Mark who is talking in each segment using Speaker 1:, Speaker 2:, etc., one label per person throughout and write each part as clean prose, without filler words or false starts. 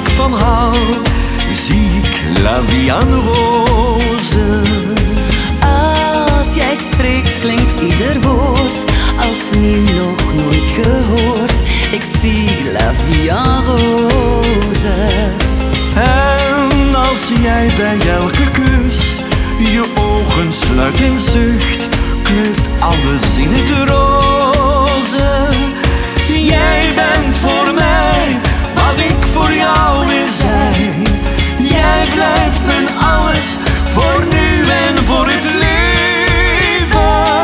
Speaker 1: ik van hou, zie ik la vie en rose.
Speaker 2: Als jij spreekt klinkt ieder woord als nieuw, nog nooit gehoord. Ik zie la vie en rose.
Speaker 1: En als jij bij elke kus je ogen sluit en zucht, kleurt alles in het roze. Jij bent voor mij wat ik voor jou wil zijn. Jij blijft mijn alles voor nu en voor het leven.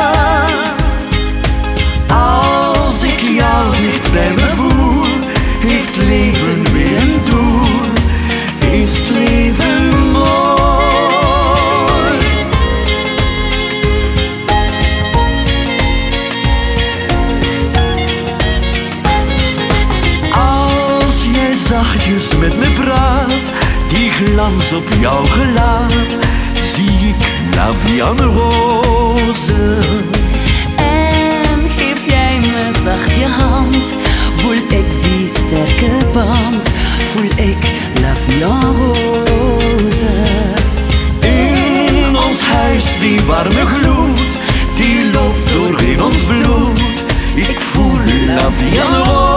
Speaker 1: Als ik jou dicht bij me voel, heeft leven weer een doel. Is het leven mooi? Als jij zachtjes met me praat, die glans op jouw gelaat, zie ik la vie en rose.
Speaker 2: En geef jij me zacht je hand, voel ik die sterke band, voel ik la vie en rose.
Speaker 1: In ons huis die warme gloed, die loopt doorheen ons bloed. Ik voel la vie en rose.